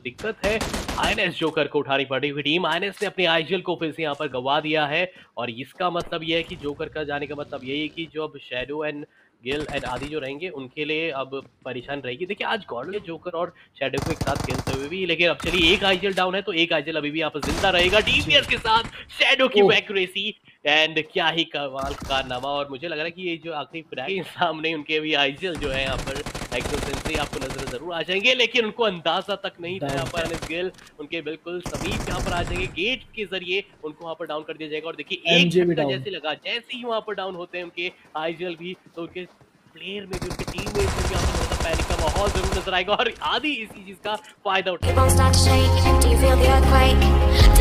दिक्कत है। INS joker को उठानी पड़ी हुई टीम। आईएनएस ने अपनी आईजीएल को फिर से यहाँ पर गंवा दिया है और इसका मतलब ये है कि जोकर का जाने का मतलब यही है कि जो अब शैडो एंड गिल एंड आदि जो रहेंगे उनके लिए अब परेशान रहेगी। देखिए आज गॉर्डन जोकर और शैडो को एक साथ खेलते हुए भी, लेकिन अब चलिए एक आईजीएल डाउन है तो एक आईजीएल अभी भी यहाँ पर जिंदा रहेगा। डीपीएस के साथ शैडो की एक्यूरेसी एंड क्या ही कमाल कारनामा। और मुझे लग रहा है कि ये जो आखिरी फ्रैग के सामने उनके भी आईजीएल जो है यहाँ पर एक्सो सेंसी आपको नजर जरूर आ जाएंगे, लेकिन उनको अंदाजा तक नहीं था यहाँ पर एनएस गिल उनके बिल्कुल समीप यहाँ पर आ जाएंगे। गेट के जरिए उनको वहाँ पर डाउन कर दिया जाएगा। और देखिए एक झटका जैसे लगा, जैसे ही वहाँ पर डाउन होते हैं उनके आईजीएल भी, तो उनके प्लेयर में भी, उनके टीममेट में भी यहाँ पर थोड़ा सा पैनिक का माहौल जरूर नजर आएगा और आदि इसी चीज का फायदा उठा